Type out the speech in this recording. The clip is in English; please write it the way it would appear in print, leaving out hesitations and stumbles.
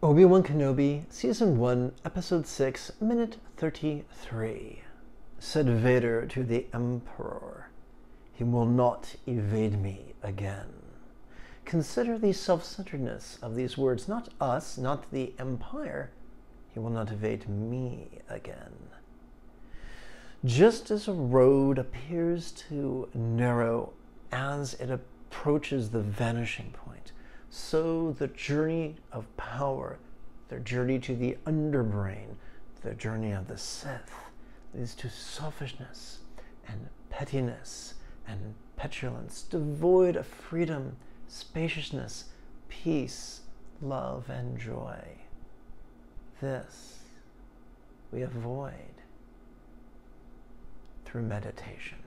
Obi-Wan Kenobi, Season 1, Episode 6, Minute 33. Said Vader to the Emperor, "He will not evade me again." Consider the self-centeredness of these words. Not us, not the Empire. He will not evade me again. Just as a road appears to narrow as it approaches the vanishing point, so the journey of power, the journey to the underbrain, the journey of the Sith, leads to selfishness and pettiness and petulance, devoid of freedom, spaciousness, peace, love, and joy. This we avoid through meditation.